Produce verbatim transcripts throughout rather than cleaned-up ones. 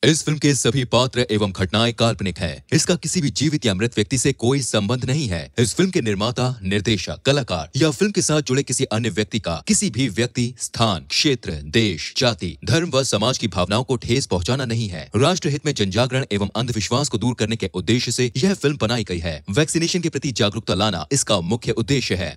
इस फिल्म के सभी पात्र एवं घटनाएं काल्पनिक हैं। इसका किसी भी जीवित या मृत व्यक्ति से कोई संबंध नहीं है। इस फिल्म के निर्माता, निर्देशक, कलाकार या फिल्म के साथ जुड़े किसी अन्य व्यक्ति का किसी भी व्यक्ति, स्थान, क्षेत्र, देश, जाति, धर्म व समाज की भावनाओं को ठेस पहुंचाना नहीं है। राष्ट्र हित में जनजागरण एवं अंधविश्वास को दूर करने के उद्देश्य से यह फिल्म बनाई गई है। वैक्सीनेशन के प्रति जागरूकता लाना इसका मुख्य उद्देश्य है।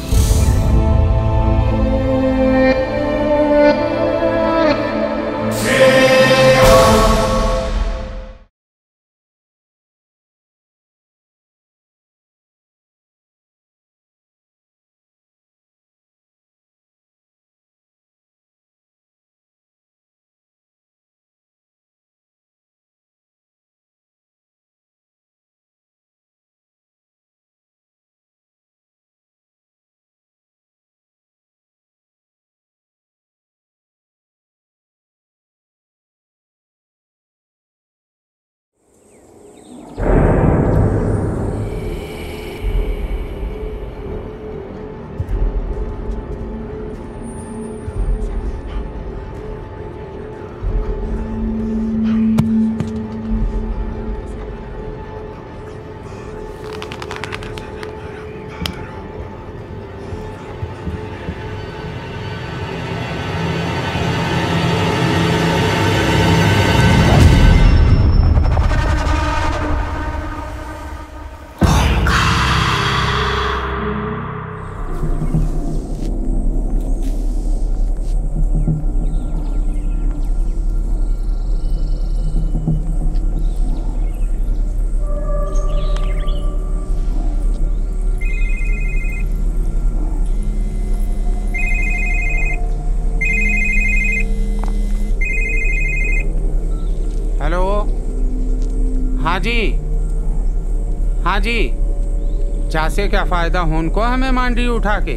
हाँ जी, हाँ जी, जा से क्या फायदा हो उनको हमें मांडी उठा के।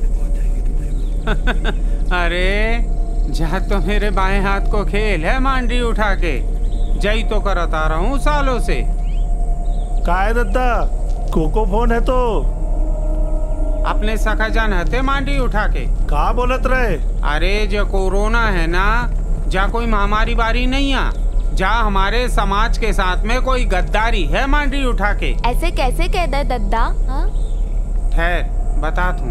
अरे जा तो मेरे बाएं हाथ को खेल है मांडी उठा के, जई तो करता रहा हूँ सालों से। का है दद्दा, कोको फोन है तो अपने सखा जान हते मांडी उठा के। का बोलत रहे? अरे जो कोरोना है ना, जा कोई महामारी बारी नहीं आ, जा हमारे समाज के साथ में कोई गद्दारी है मांडी उठा के। ऐसे कैसे कह दे दद्दा? ठहर बता तू।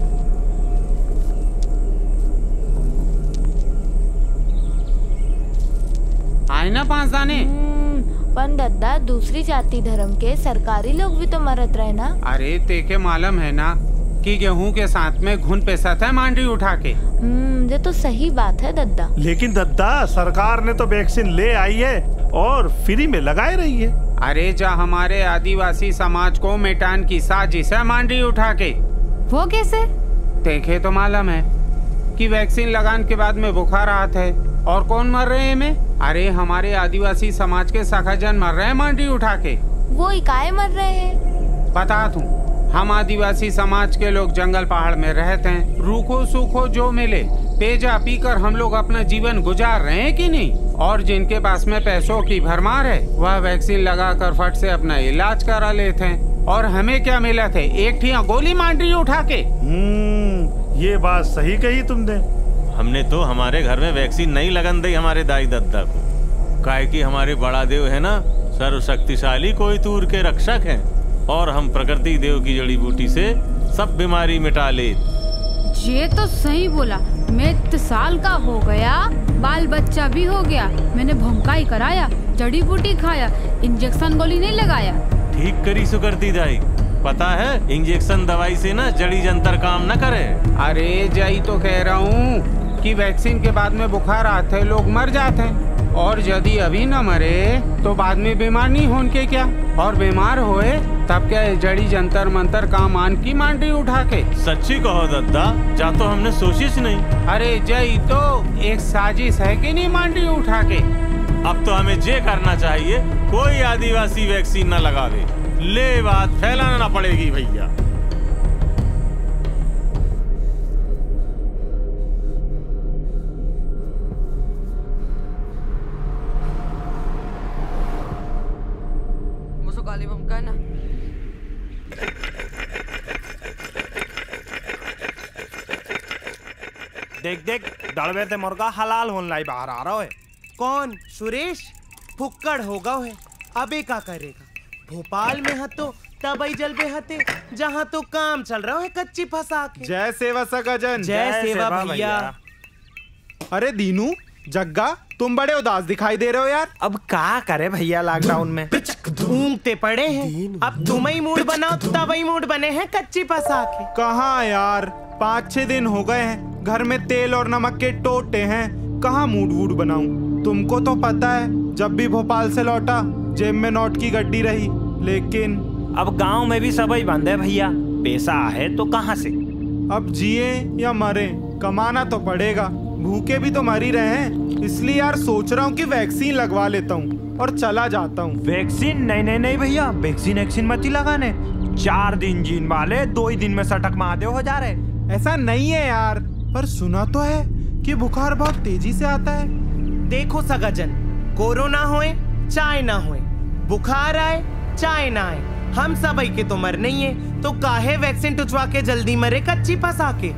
आए ना पांच दाने। पर दद्दा, दूसरी जाति धर्म के सरकारी लोग भी तो मरत रहे ना। अरे तेके मालूम है ना कि गेहूं के साथ में घुन पेसत है मांडी उठा के। ये तो सही बात है दद्दा। लेकिन दद्दा, सरकार ने तो वैक्सीन ले आई है और फ्री में लगाए रही है। अरे जा हमारे आदिवासी समाज को मिटान की साजिश है मांडी उठा के। वो कैसे? देखे तो मालूम है कि वैक्सीन लगाने के बाद में बुखार आत है और कौन मर रहे हैं में? अरे हमारे आदिवासी समाज के सखाजन मर रहे हैं मांडी उठा के। वो इकाए मर रहे हैं? बता तू, हम आदिवासी समाज के लोग जंगल पहाड़ में रहते हैं, रूखो सूखो जो मिले पेजा पीकर हम लोग अपना जीवन गुजार रहे हैं कि नहीं। और जिनके पास में पैसों की भरमार है वह वैक्सीन लगाकर फट से अपना इलाज करा लेते हैं। और हमें क्या मिला थे? एक ठिया गोली मांडी उठा के। हम्म, ये बात सही कही तुमने। हमने तो हमारे घर में वैक्सीन नहीं लगन दी हमारे दाई दद्दा को, काहे कि हमारे बड़ा देव है ना, सर्वशक्तिशाली कोई तूर के रक्षक हैं और हम प्रकृति देव की जड़ी बूटी से सब बीमारी मिटा ले। ये तो सही बोला। मैं इतने साल का हो गया, बाल बच्चा भी हो गया, मैंने भोंकाई कराया, जड़ी बूटी खाया, इंजेक्शन गोली नहीं लगाया। ठीक करी सुकरती दाई, पता है इंजेक्शन दवाई से ना जड़ी जंतर काम न करे। अरे जई तो कह रहा हूँ कि वैक्सीन के बाद में बुखार आते हैं, लोग मर जाते हैं, और यदि अभी न मरे तो बाद में बीमार नहीं हो उनके क्या, और बीमार होए तब क्या जड़ी जंतर मंतर काम आन की मांडी उठा के। सच्ची कहो दद्दा, जा तो हमने सोचिस नहीं। अरे जई तो एक साजिश है कि नहीं मांडी उठा के। अब तो हमें जे करना चाहिए, कोई आदिवासी वैक्सीन न लगावे, ले बात फैलाना न पड़ेगी भैया। देख देख, दड़बे ते मुर्गा हलाल होने लाई बाहर आ रहा है। कौन सुरेश फुक्कड़ होगा है, अबे का करेगा। भोपाल में हतो तबई जलबे हते, जहाँ तो काम चल रहा है कच्ची फंसा के। जय सेवा सगाजन। जय सेवा भैया। अरे दीनू जग्गा तुम बड़े उदास दिखाई दे रहे हो यार। अब क्या करे भैया, लॉकडाउन में ऊँगते पड़े हैं। अब तुम ही मूड बनाओ तबई मूड बने हैं कच्ची फंसा के। कहाँ यार, पाँच छह दिन हो गए हैं, घर में तेल और नमक के टोटे हैं, कहाँ मूड वूड बनाऊं। तुमको तो पता है जब भी भोपाल से लौटा जेब में नोट की गड्डी रही। लेकिन अब गांव में भी सबई बंद है भैया, पैसा है तो कहाँ से। अब जिए या मरे कमाना तो पड़ेगा, भूखे भी तो मर ही रहे हैं। इसलिए यार सोच रहा हूँ कि वैक्सीन लगवा लेता हूँ और चला जाता हूँ। वैक्सीन नहीं नहीं नहीं भैया, वैक्सीन वैक्सीन मत ही लगाने। चार दिन जीन वाले दो ही दिन में सटक महादेव हो जा रहे। ऐसा नहीं है यार, पर सुना तो है कि बुखार बहुत तेजी से आता है। देखो सगाजन, कोरोना होए चाहे ना होए, बुखार आए चाहे ना आए, हम सब के तो मर नहीं है, तो काहे वैक्सीन टुचवा के जल्दी मरे कच्ची फंसा के।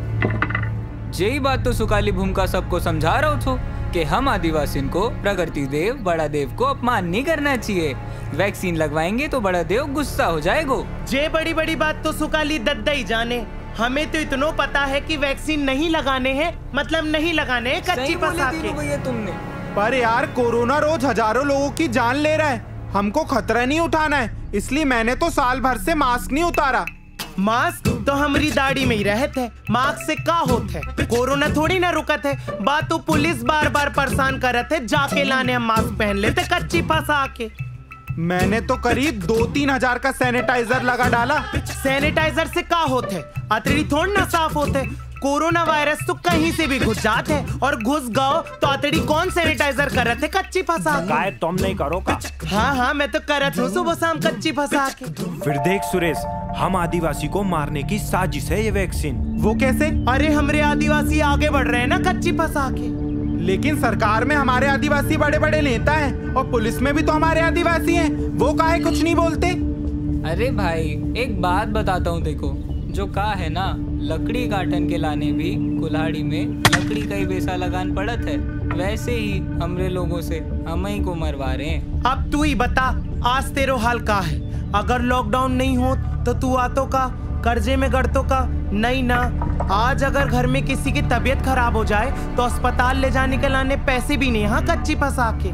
यही बात तो सुकाली भूमिका सबको समझा रहा हो कि हम आदिवासी को प्रकृति देव बड़ा देव को अपमान नहीं करना चाहिए। वैक्सीन लगवाएंगे तो बड़ा देव गुस्सा हो जाएगा। जे बड़ी बड़ी बात तो सुकाली दद्दा ही जाने, हमें तो इतना पता है कि वैक्सीन नहीं लगाने हैं मतलब नहीं लगाने हैं कच्ची फंसा के। भैया तुमने पर यार कोरोना रोज हजारों लोगों की जान ले रहा है, हमको खतरा नहीं उठाना है, इसलिए मैंने तो साल भर से मास्क नहीं उतारा। मास्क तो हमारी दाढ़ी में ही रहते है, मास्क से का होत है, कोरोना थोड़ी ना रुकत है। बात तो पुलिस बार बार परेशान करत है, जाके लाने हम मास्क पहन लेते कच्ची फंसा के। मैंने तो करीब दो तीन हजार का सैनिटाइजर लगा डाला। सैनिटाइजर से का होते है, अतरी थोड़ी ना साफ होते। कोरोना वायरस तो कहीं से भी घुस जाते है, और घुस गओ तो अतड़ी कौन सैनिटाइजर कर रहे थे कच्ची फंसा के। तुम नहीं करो का? हाँ हाँ मैं तो करत हूँ सुबह शाम कच्ची फंसा के। फिर देख सुरेश, हम आदिवासी को मारने की साजिश है ये वैक्सीन। वो कैसे? अरे हमारे आदिवासी आगे बढ़ रहे हैं ना कच्ची फंसा के। लेकिन सरकार में हमारे आदिवासी बड़े बड़े नेता हैं और पुलिस में भी तो हमारे आदिवासी हैं, वो काहे कुछ नहीं बोलते? अरे भाई एक बात बताता हूँ, देखो जो कहा है ना, लकड़ी काटन के लाने भी कुल्हाड़ी में लकड़ी का ही बेसा लगान पड़त है, वैसे ही हमरे लोगों से हम ही को मरवा रहे हैं। अब तू ही बता, आज तेरो हाल का है? अगर लॉकडाउन नहीं हो तो तू आतो का, कर्जे में गड़तो का? नहीं ना। आज अगर घर में किसी की तबीयत खराब हो जाए तो अस्पताल ले जाने के लाने पैसे भी नहीं, हाँ कच्ची फंसा के।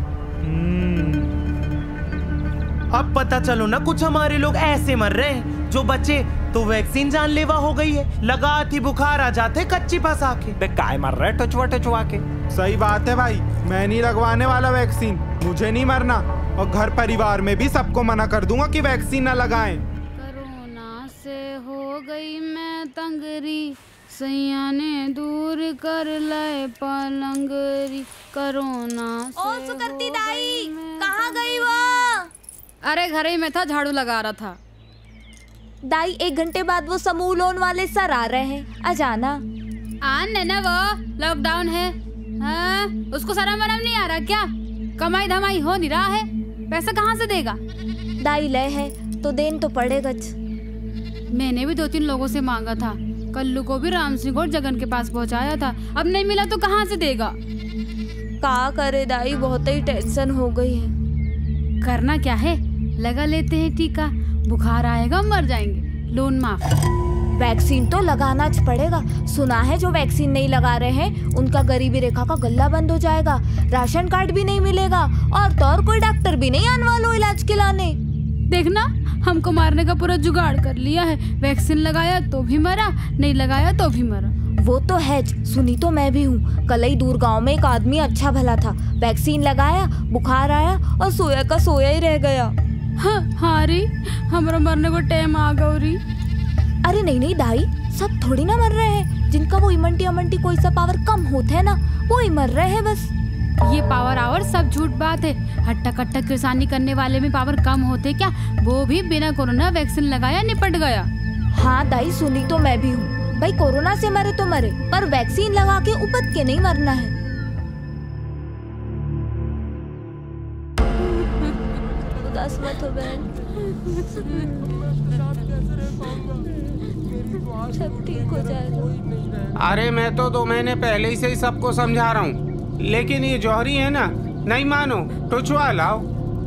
अब पता चलो ना, कुछ हमारे लोग ऐसे मर रहे हैं, जो बचे तो वैक्सीन जानलेवा हो गई है, लगा थी बुखार आ जाते कच्ची फंसा के। बे काय मर रहे टचवा टचवा के? सही बात है भाई, मैं नहीं लगवाने वाला वैक्सीन, मुझे नहीं मरना, और घर परिवार में भी सबको मना कर दूंगा कि वैक्सीन न लगाएं। कोरोना से हो गई मैं तंगरी, सैया ने दूर कर लाए पलंगरी, कोरोना से। ओ सुकरती दाई, कहाँ गई वो? अरे घर ही में था, झाड़ू लगा रहा था। दाई एक घंटे बाद वो समूह लोन वाले सर आ रहे हैं, आ जाना। आने ना, वो लॉकडाउन है। हाँ, उसको शर्म वरम नहीं आ रहा क्या? कमाई धमाई हो नहीं रहा है, पैसा कहाँ से देगा? दाई ले है तो देन तो पड़ेगा। मैंने भी दो तीन लोगों से मांगा था, कल्लू को भी राम सिंह और जगन के पास पहुँचाया था, अब नहीं मिला तो कहाँ से देगा? का करे दाई, बहुत ही टेंशन हो गई है। करना क्या है, लगा लेते हैं टीका, बुखार आएगा मर जाएंगे, लोन माफ। वैक्सीन तो लगाना पड़ेगा, सुना है जो वैक्सीन नहीं लगा रहे हैं उनका गरीबी रेखा का गल्ला बंद हो जाएगा, राशन कार्ड भी नहीं मिलेगा, और तो और कोई डॉक्टर भी नहीं आने वाला इलाज के लाने। देखना, हमको मारने का पूरा जुगाड़ कर लिया है, वैक्सीन लगाया तो भी मरा, नहीं लगाया तो भी मरा। वो तो है, सुनी तो मैं भी हूँ। कल ही दूर गांव में एक आदमी अच्छा भला था, वैक्सीन लगाया, बुखार आया और सोया का सोया ही रह गया। हाँ, हाँ री, हमारा मरने को टाइम आ गया री। अरे नहीं नहीं दाई, सब थोड़ी ना मर रहे हैं, जिनका वो इमंटी अमंटी कोई सा पावर कम होता है ना, वो ही मर रहे हैं बस। ये पावर आवर सब झूठ बात है, हट्टा कट्टा किसानी करने वाले में पावर कम होते क्या? वो भी बिना कोरोना वैक्सीन लगाया निपट गया। हाँ दाई, सुनी तो मैं भी हूँ भाई, कोरोना से मरे तो मरे, पर वैक्सीन लगा के उपद के नहीं मरना है। उदास मत हो बहन, सब ठीक हो जाएगा। अरे मैं तो दो महीने पहले ही से ही सबको समझा रहा हूँ, लेकिन ये जौहरी है ना, नहीं मानो तो चुआ लाओ।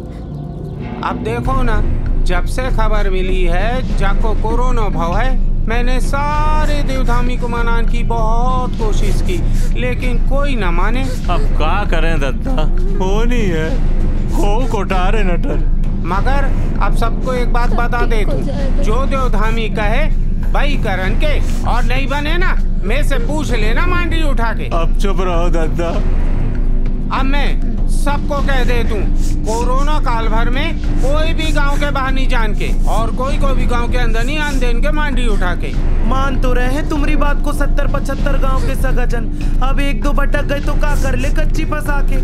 अब देखो ना, जब से खबर मिली है जाको कोरोना भाव है, मैंने सारे देवधामी को मनाने की बहुत कोशिश की, लेकिन कोई न माने। अब क्या करें दद्दा, हो नहीं है, खो कोटारे नटर। मगर अब सबको एक बात बता दे तू, जो देवधामी कहे भाई करन के, और नहीं बने ना मैं से पूछ लेना मांडी उठा के। अब चुप रहो दद्दा। अब मैं सबको कह दे तू, कोरोना काल भर में कोई भी गांव के बाहर नहीं जान के, और कोई को भी गांव के अंदर नहीं आन देन के मांडी उठा के। मान तो रहे हैं तुम्हारी बात को सत्तर पचहत्तर गांव के सगाजन, अब एक दो भटक गए तो क्या कर ले कच्ची फंसा के।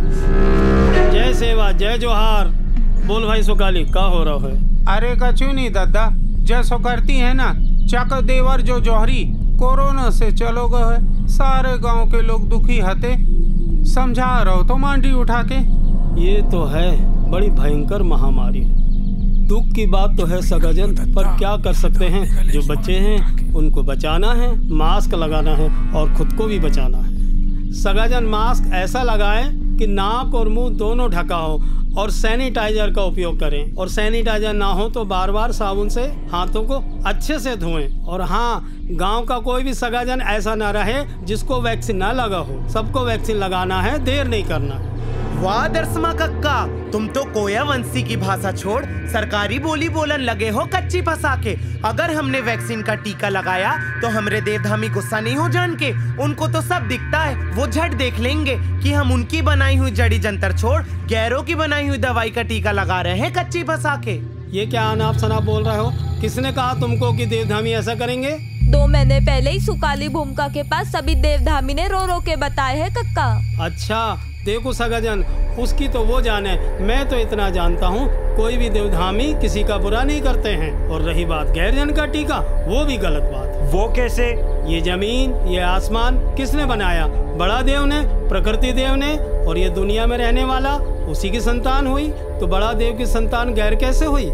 जय सेवा जय जोहार। बोल भाई सुकाली, क्या हो रहा है? अरे कछु नहीं दादा, जैसो करती है ना चक देवर जो जौहरी कोरोना से चलो गए, सारे गांव के लोग दुखी हते, समझा रहो तो मांडी उठा के। ये तो है बड़ी भयंकर महामारी, दुख की बात तो है सगाजन, पर क्या कर सकते हैं, जो बच्चे हैं उनको बचाना है, मास्क लगाना है और खुद को भी बचाना है। सगाजन मास्क ऐसा लगाएं कि नाक और मुंह दोनों ढका हो, और सैनिटाइजर का उपयोग करें, और सैनिटाइजर ना हो तो बार बार साबुन से हाथों को अच्छे से धोएं। और हाँ, गांव का कोई भी सगाजन ऐसा ना रहे जिसको वैक्सीन ना लगा हो, सबको वैक्सीन लगाना है, देर नहीं करना है। वाह दरसमा कक्का, तुम तो कोया वंशी की भाषा छोड़ सरकारी बोली बोलन लगे हो कच्ची फंसा के। अगर हमने वैक्सीन का टीका लगाया तो हमरे देवधामी गुस्सा नहीं हो जान के, उनको तो सब दिखता है, वो झट देख लेंगे कि हम उनकी बनाई हुई जड़ी जंतर छोड़ गैरों की बनाई हुई दवाई का टीका लगा रहे हैं कच्ची फंसा के। ये क्या अनाप शनाप बोल रहे हो? किसने कहा तुमको कि देवधामी ऐसा करेंगे? दो महीने पहले ही सुकाली भूमिका के पास सभी देवधामी ने रो रो के बताए हैं कक्का। अच्छा देखो सगाजन, उसकी तो वो जाने, मैं तो इतना जानता हूँ कोई भी देवधामी किसी का बुरा नहीं करते हैं। और रही बात गैरजन का टीका, वो भी गलत बात। वो कैसे? ये जमीन ये आसमान किसने बनाया? बड़ा देव ने, प्रकृति देव ने, और ये दुनिया में रहने वाला उसी की संतान हुई, तो बड़ा देव की संतान गैर कैसे हुई?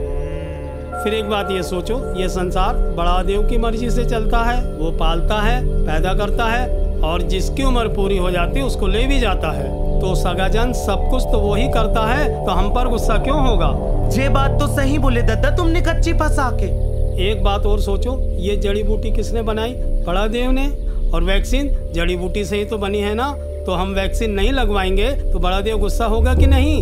फिर एक बात ये सोचो, ये संसार बड़ा देव की मर्जी से चलता है, वो पालता है, पैदा करता है, और जिसकी उम्र पूरी हो जाती है उसको ले भी जाता है। तो सगाजन सब कुछ तो वो ही करता है, तो हम पर गुस्सा क्यों होगा? ये बात तो सही बोले दादा तुमने कच्ची फंसा के। एक बात और सोचो, ये जड़ी बूटी किसने बनाई? बड़ा देव ने। और वैक्सीन जड़ी बूटी से ही तो बनी है ना, तो हम वैक्सीन नहीं लगवाएंगे तो बड़ा देव गुस्सा होगा कि नहीं?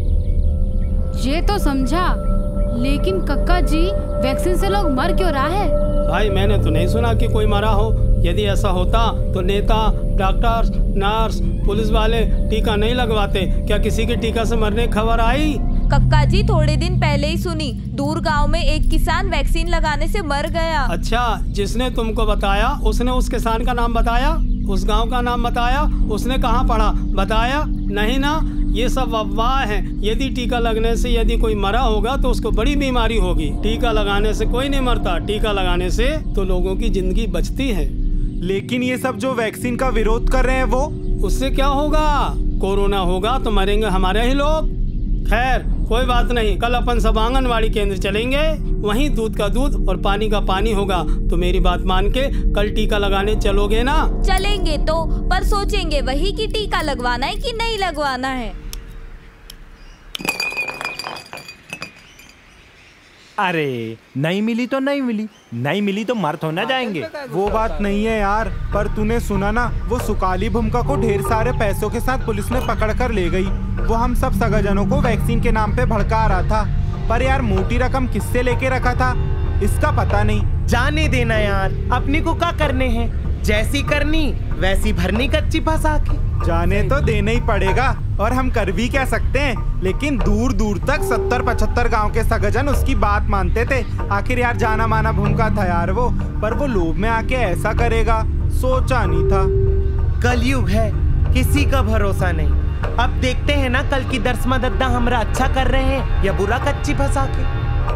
ये तो समझा, लेकिन कक्का जी वैक्सीन से लोग मर क्यों रहा है? भाई मैंने तो नहीं सुना कि कोई मरा हो। यदि ऐसा होता तो नेता, डॉक्टर, नर्स, पुलिस वाले टीका नहीं लगवाते। क्या किसी के टीका से मरने की खबर आई? कक्का जी थोड़े दिन पहले ही सुनी, दूर गांव में एक किसान वैक्सीन लगाने से मर गया। अच्छा, जिसने तुमको बताया उसने उस किसान का नाम बताया, उस गांव का नाम बताया, उसने कहाँ पढ़ा बताया? नहीं ना, ये सब अफवाह है। यदि टीका लगने से यदि कोई मरा होगा तो उसको बड़ी बीमारी होगी। टीका लगाने से कोई नहीं मरता, टीका लगाने से तो लोगों की जिंदगी बचती है। लेकिन ये सब जो वैक्सीन का विरोध कर रहे हैं वो, उससे क्या होगा? कोरोना होगा तो मरेंगे हमारे ही लोग। खैर कोई बात नहीं, कल अपन सब आंगनवाड़ी केंद्र चलेंगे, वहीं दूध का दूध और पानी का पानी होगा। तो मेरी बात मान के कल टीका लगाने चलोगे ना? चलेंगे तो, पर सोचेंगे वही कि टीका लगवाना है कि नहीं लगवाना है। अरे नहीं मिली तो नहीं मिली, नहीं मिली तो मर तो ना जाएंगे। वो बात नहीं है यार, पर तूने सुना ना, वो सुकाली भूमिका को ढेर सारे पैसों के साथ पुलिस ने पकड़ कर ले गई। वो हम सब सगाजनों को वैक्सीन के नाम पे भड़का रहा था, पर यार मोटी रकम किससे लेके रखा था इसका पता नहीं। जाने देना यार, अपने को क्या करने हैं, जैसी करनी वैसी भरनी कच्ची फंसा के। जाने तो देना ही पड़ेगा, और हम कर भी क्या सकते हैं। लेकिन दूर दूर तक सत्तर पचहत्तर गांव के सगाजन उसकी बात मानते थे। आखिर यार जाना माना भूमिका था यार वो, पर वो लोभ में आके ऐसा करेगा सोचा नहीं था। कलयुग है, किसी का भरोसा नहीं। अब देखते हैं ना कल की दरसमा दद्दा हमरा अच्छा कर रहे हैं या बुरा कच्ची फंसा के।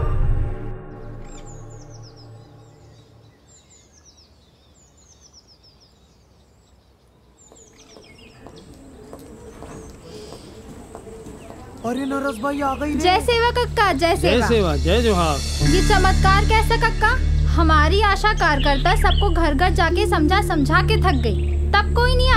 अरे नरस भाई आ गई। जय सेवा कक्का, जय सेवा। जय सेवा जय जोहार। ये चमत्कार कैसा कक्का? हमारी आशा कार्यकर्ता सबको घर घर जाके समझा समझा के थक गई, तब कोई नहीं आया।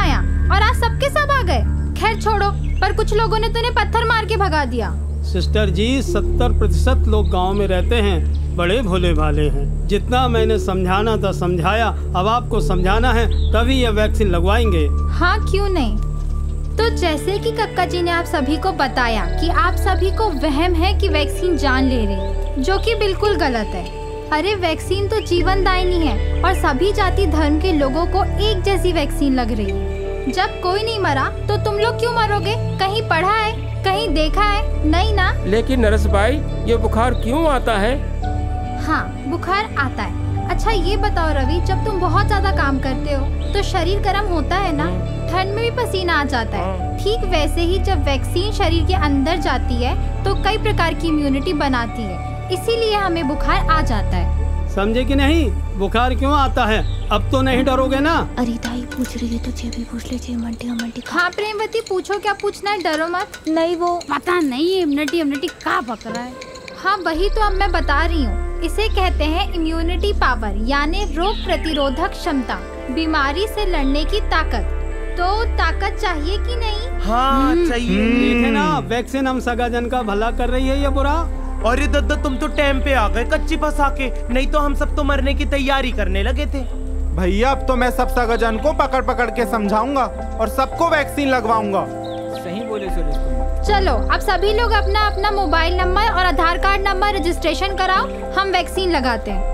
और आज सबके सब आ गए। खैर छोड़ो, पर कुछ लोगों ने तूने पत्थर मार के भगा दिया। सिस्टर जी, सत्तर प्रतिशत लोग गांव में रहते हैं, बड़े भोले भाले हैं। जितना मैंने समझाना था समझाया, अब आपको समझाना है तभी ये वैक्सीन लगवाएंगे। हाँ क्यों नहीं। तो जैसे कि कक्का जी ने आप सभी को बताया कि आप सभी को वहम है कि वैक्सीन जान ले रही, जो कि बिल्कुल गलत है। अरे वैक्सीन तो जीवनदायिनी है और सभी जाति धर्म के लोगों को एक जैसी वैक्सीन लग रही है। जब कोई नहीं मरा तो तुम लोग क्यों मरोगे? कहीं पढ़ा है, कहीं देखा है? नहीं ना। लेकिन नरस भाई, ये बुखार क्यों आता है? हाँ, बुखार आता है। अच्छा ये बताओ रवि, जब तुम बहुत ज्यादा काम करते हो तो शरीर गर्म होता है ना, ठंड में भी पसीना आ जाता है। ठीक वैसे ही जब वैक्सीन शरीर के अंदर जाती है तो कई प्रकार की इम्यूनिटी बनाती है, इसीलिए हमें बुखार आ जाता है। समझे कि नहीं? बुखार क्यों आता है? अब तो नहीं डरोगे ना? अरे दाई पूछ रही है, तुझे भी पूछ लीजिए। मंटी मंटी। हाँ प्रेमवती, पूछो, क्या पूछना है, डरो मत। नहीं वो पता नहीं इम्यूनिटी इम्यूनिटी क्या बक रहा है। हाँ वही तो अब मैं बता रही हूँ। इसे कहते हैं इम्यूनिटी पावर, यानी रोग प्रतिरोधक क्षमता, बीमारी से लड़ने की ताकत। तो ताकत चाहिए कि नहीं? हाँ चाहिए। देखे ना, वैक्सीन हम सगाजन का भला कर रही है, ये बुरा। अरे दद्दा, तुम तो टाइम पे आ गए कच्ची फंसा के, नहीं तो हम सब तो मरने की तैयारी करने लगे थे। भैया अब तो मैं सब सगाजन को पकड़ पकड़ के समझाऊंगा और सबको वैक्सीन लगवाऊंगा। सही बोले सुरेश तुम। चलो अब सभी लोग अपना अपना मोबाइल नंबर और आधार कार्ड नंबर रजिस्ट्रेशन कराओ, हम वैक्सीन लगाते हैं।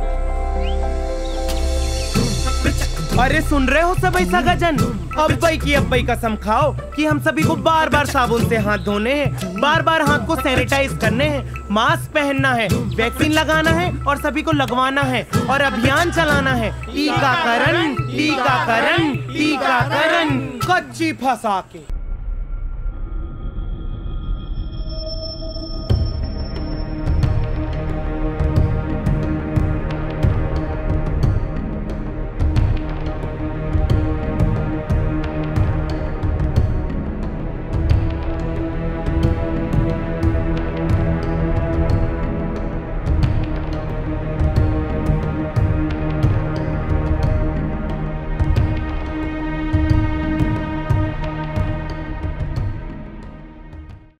अरे सुन रहे हो सभी सगाजन, अब्बाई की अब्बाई कसम खाओ कि हम सभी को बार बार साबुन से हाथ धोने हैं, बार बार हाथ को सैनिटाइज करने हैं, मास्क पहनना है, वैक्सीन लगाना है और सभी को लगवाना है और अभियान चलाना है। टीकाकरण टीकाकरण टीकाकरण। कच्ची फंसा के।